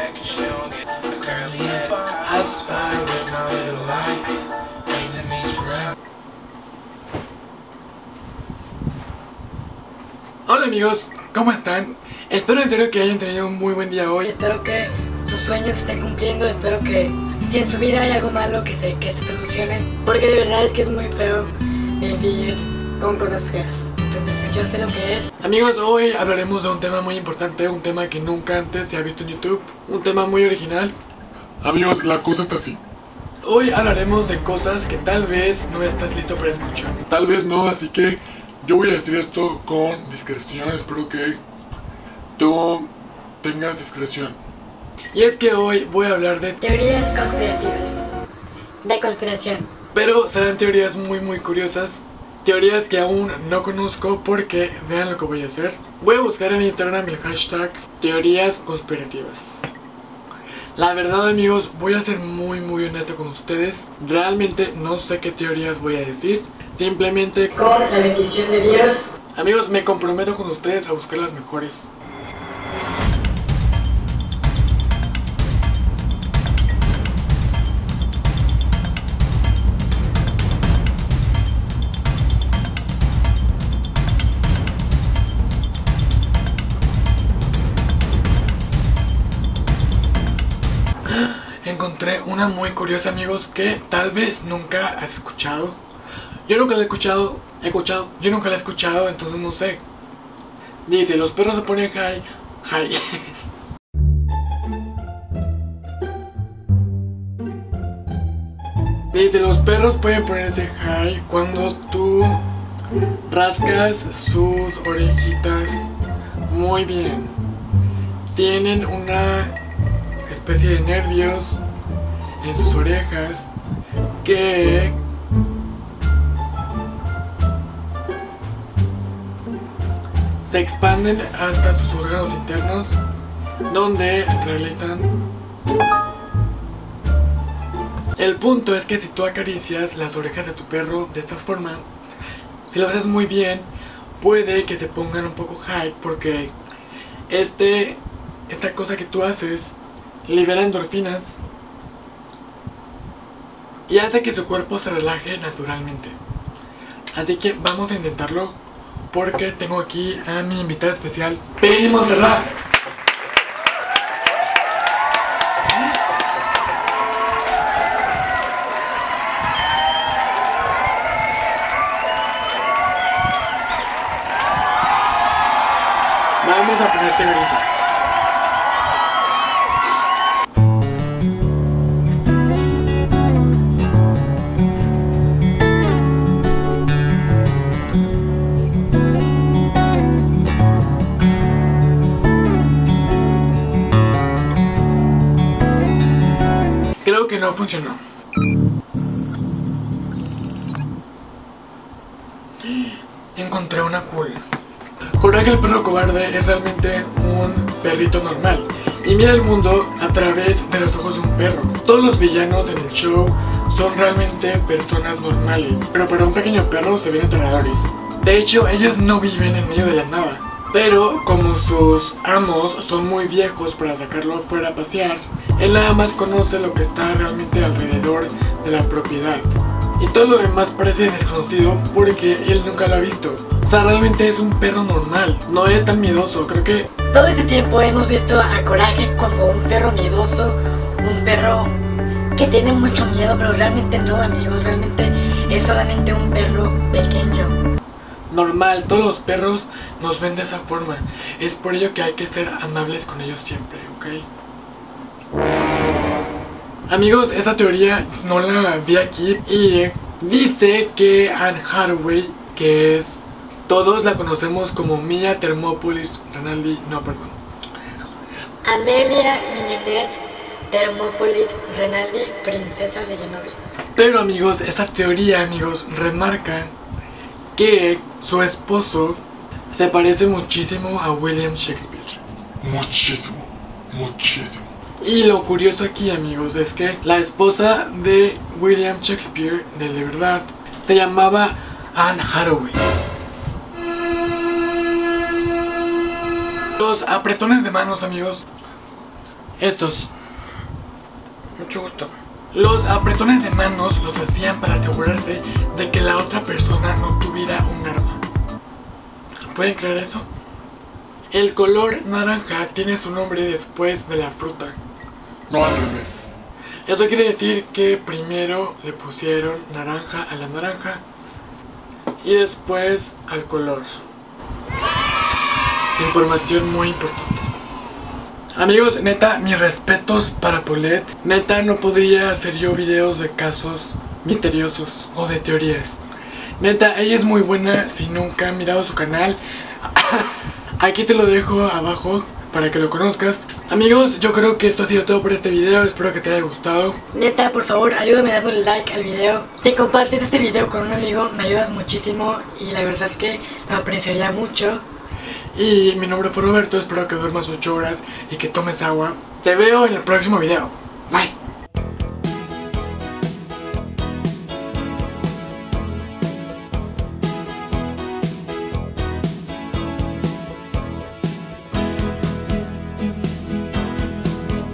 Hola amigos, ¿cómo están? Espero en serio que hayan tenido un muy buen día hoy. Espero que sus sueños se estén cumpliendo. Espero que si en su vida hay algo malo que se solucione, porque de verdad es que es muy feo vivir con cosas feas. Entonces yo sé lo que es. Amigos, hoy hablaremos de un tema muy importante, un tema que nunca antes se ha visto en YouTube, un tema muy original. Amigos, la cosa está así. Hoy hablaremos de cosas que tal vez no estás listo para escuchar. Tal vez no, así que yo voy a decir esto con discreción. Espero que tú tengas discreción. Y es que hoy voy a hablar de Teorías conspirativas. De conspiración. pero serán teorías muy curiosas. Teorías que aún no conozco porque vean lo que voy a hacer. Voy a buscar en Instagram el hashtag teorías conspirativas. La verdad amigos, voy a ser muy honesto con ustedes. Realmente no sé qué teorías voy a decir. Simplemente Con la bendición de Dios. amigos, me comprometo con ustedes a buscar las mejores. Encontré una muy curiosa amigos que tal vez nunca has escuchado. Yo nunca la he escuchado, yo nunca la he escuchado, entonces no sé. Dice, los perros se ponen high. Dice, los perros pueden ponerse high cuando tú rascas sus orejitas. Muy bien. Tienen una especie de nervios en sus orejas que se expanden hasta sus órganos internos, donde realizan. El punto es que si tú acaricias las orejas de tu perro de esta forma, si lo haces muy bien, puede que se pongan un poco high, porque esta cosa que tú haces libera endorfinas y hace que su cuerpo se relaje naturalmente. Así que vamos a intentarlo, porque tengo aquí a mi invitada especial, Penny Montserrat. Vamos a ponerte ahorita. Creo que no funcionó. Encontré una cool. Coraje el perro cobarde es realmente un perrito normal y mira el mundo a través de los ojos de un perro. Todos los villanos en el show son realmente personas normales, pero para un pequeño perro se ven aterradores. De hecho, ellos no viven en medio de la nada, pero como sus amos son muy viejos para sacarlo fuera a pasear, él nada más conoce lo que está realmente alrededor de la propiedad. Y todo lo demás parece desconocido porque él nunca lo ha visto. O sea, realmente es un perro normal, no es tan miedoso. Creo que Todo este tiempo hemos visto a Coraje como un perro miedoso, un perro que tiene mucho miedo, pero realmente no amigos, realmente es solamente un perro pequeño. normal, todos los perros nos ven de esa forma. Es por ello que hay que ser amables con ellos siempre, ¿ok? Amigos, esta teoría no la vi aquí y dice que Anne Hathaway, que es, todos la conocemos como Mia Thermopolis Rinaldi, no, perdón, Amelia Mignonette Thermopolis Rinaldi, princesa de Genovia. pero amigos, esta teoría, amigos, remarca que su esposo se parece muchísimo a William Shakespeare. Muchísimo. Y lo curioso aquí, amigos, es que la esposa de William Shakespeare, de verdad, se llamaba Anne Hathaway. Los apretones de manos, amigos. Estos. Mucho gusto. Los apretones de manos los hacían para asegurarse de que la otra persona no tuviera un arma. ¿Pueden creer eso? El color naranja tiene su nombre después de la fruta. No al revés. Eso quiere decir que primero le pusieron naranja a la naranja y después al color. Información muy importante. Amigos, neta, mis respetos para Paulette. Neta, no podría hacer yo videos de casos misteriosos o de teorías. Neta, ella es muy buena. Si nunca han mirado su canal, aquí te lo dejo abajo para que lo conozcas. Amigos, yo creo que esto ha sido todo por este video. Espero que te haya gustado. Neta, por favor, ayúdame dándole like al video. Si compartes este video con un amigo, me ayudas muchísimo y la verdad que lo apreciaría mucho. Y mi nombre fue Roberto, espero que duermas 8 horas y que tomes agua. Te veo en el próximo video. Bye.